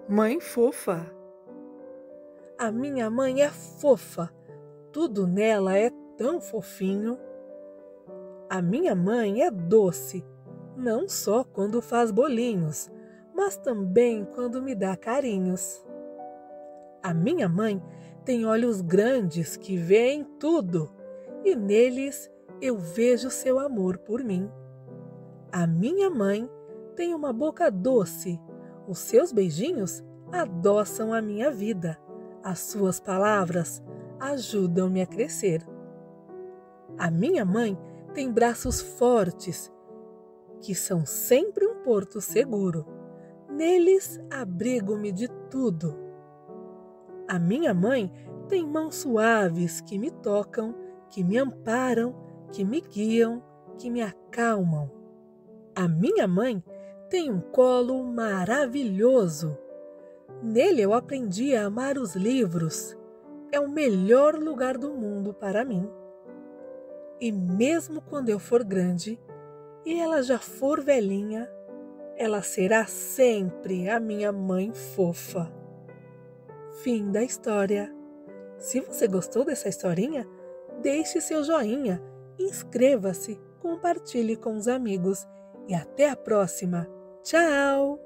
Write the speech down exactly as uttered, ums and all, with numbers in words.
Mãe fofa. A minha mãe é fofa, tudo nela é tão fofinho. A minha mãe é doce, não só quando faz bolinhos, mas também quando me dá carinhos. A minha mãe tem olhos grandes que veem tudo, e neles eu vejo seu amor por mim. A minha mãe tem uma boca doce, os seus beijinhos adoçam a minha vida, as suas palavras ajudam-me a crescer. A minha mãe tem braços fortes, que são sempre um porto seguro. Neles abrigo-me de tudo. A minha mãe tem mãos suaves que me tocam, que me amparam, que me guiam, que me acalmam. A minha mãe tem um colo maravilhoso. Nele eu aprendi a amar os livros. É o melhor lugar do mundo para mim. E mesmo quando eu for grande e ela já for velhinha, ela será sempre a minha mãe fofa. Fim da história. Se você gostou dessa historinha, deixe seu joinha, inscreva-se, compartilhe com os amigos e até a próxima. Tchau!